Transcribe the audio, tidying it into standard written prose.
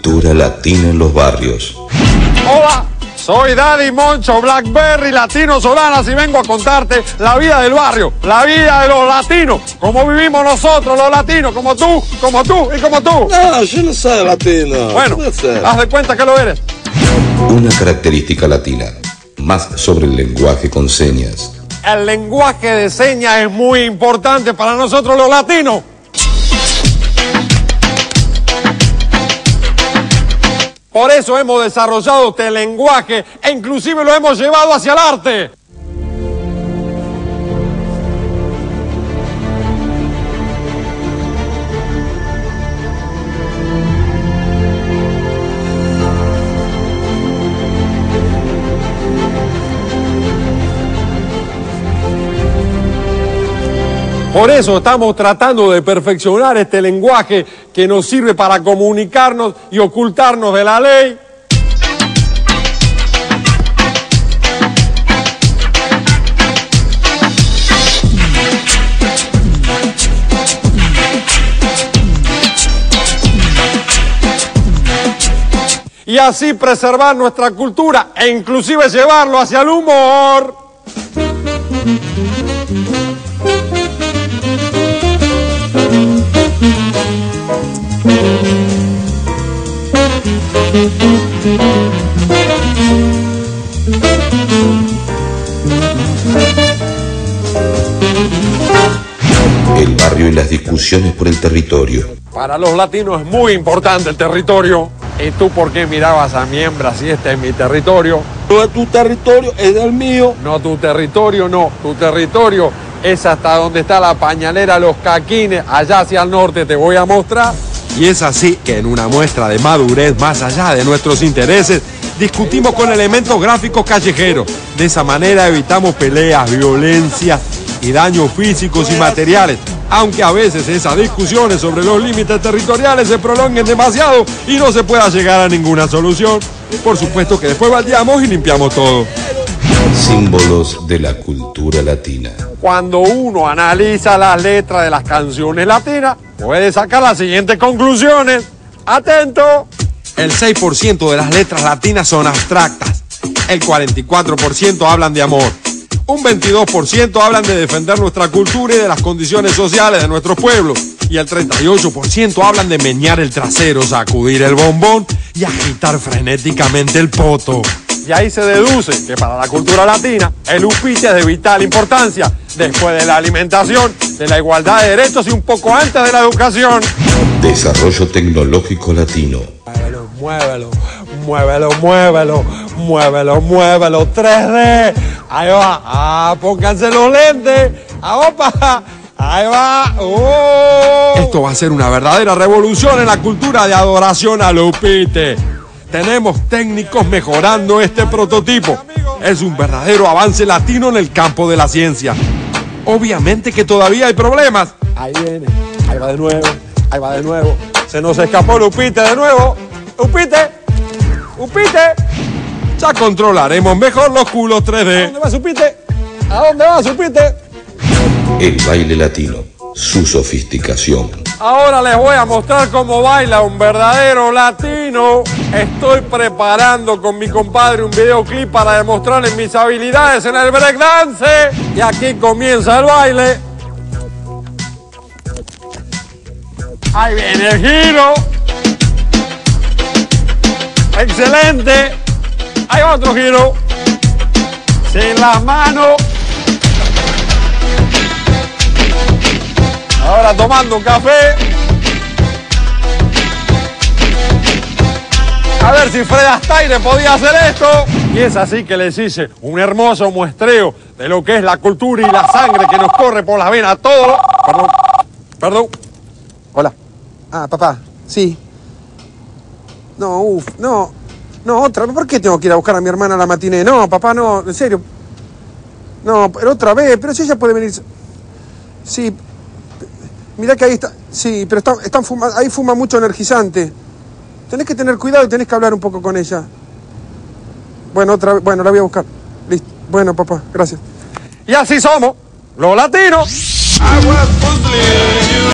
cultura latina en los barrios. Hola, soy Daddy Moncho Blackberry Latino Solanas y vengo a contarte la vida del barrio, la vida de los latinos, cómo vivimos nosotros los latinos, como tú y como tú. No, yo no soy latino. Bueno, haz de cuenta que lo eres. Una característica latina, más sobre el lenguaje con señas. El lenguaje de señas es muy importante para nosotros los latinos. Por eso hemos desarrollado este lenguaje e inclusive lo hemos llevado hacia el arte. Por eso estamos tratando de perfeccionar este lenguaje que nos sirve para comunicarnos y ocultarnos de la ley. Y así preservar nuestra cultura e inclusive llevarlo hacia el humor. El barrio y las discusiones por el territorio. Para los latinos es muy importante el territorio. ¿Y tú por qué mirabas a mi hembra si este es mi territorio? No es tu territorio, es el mío. No, tu territorio no. Tu territorio es hasta donde está la pañalera Los Caquines, allá hacia el norte te voy a mostrar. Y es así que en una muestra de madurez más allá de nuestros intereses, discutimos con elementos gráficos callejeros. De esa manera evitamos peleas, violencia y daños físicos y materiales. Aunque a veces esas discusiones sobre los límites territoriales se prolonguen demasiado y no se pueda llegar a ninguna solución. Por supuesto que después baldeamos y limpiamos todo. Símbolos de la cultura latina. Cuando uno analiza las letras de las canciones latinas, puede sacar las siguientes conclusiones. ¡Atento! El 6% de las letras latinas son abstractas. El 44% hablan de amor. Un 22% hablan de defender nuestra cultura y de las condiciones sociales de nuestro pueblo. Y el 38% hablan de menear el trasero, sacudir el bombón y agitar frenéticamente el poto. Y ahí se deduce que para la cultura latina el upite es de vital importancia, después de la alimentación, de la igualdad de derechos y un poco antes de la educación. Desarrollo tecnológico latino. Muévelo, muévelo, muévelo, muévelo, muévelo, 3D. Ahí va, pónganse los lentes. ¡Opa! Ahí va. ¡Oh! Esto va a ser una verdadera revolución en la cultura de adoración al upite. Tenemos técnicos mejorando este prototipo. Es un verdadero avance latino en el campo de la ciencia. Obviamente que todavía hay problemas. Ahí viene, ahí va de nuevo, ahí va de nuevo. Se nos escapó el upite de nuevo. ¡Upite! ¡Upite! Ya controlaremos mejor los culos 3D. ¿A dónde va Upite? ¿A dónde va Upite? El baile latino, su sofisticación. Ahora les voy a mostrar cómo baila un verdadero latino. Estoy preparando con mi compadre un videoclip para demostrarles mis habilidades en el breakdance. Y aquí comienza el baile. Ahí viene el giro. ¡Excelente! Hay otro giro. Sin las manos. Ahora tomando un café. A ver si Fred Astaire podía hacer esto. Y es así que les hice un hermoso muestreo de lo que es la cultura y la sangre que nos corre por las venas. Todo. Perdón. Hola. Ah, papá. Sí. No, no, otra vez. ¿Por qué tengo que ir a buscar a mi hermana a la matiné? No, papá, no, en serio. No, pero otra vez, pero si ella puede venir. Sí, mirá que ahí está. Sí, pero están fumando, ahí fuma mucho energizante. Tenés que tener cuidado y tenés que hablar un poco con ella. Bueno, otra vez, bueno, la voy a buscar. Listo. Bueno, papá, gracias. Y así somos, los latinos.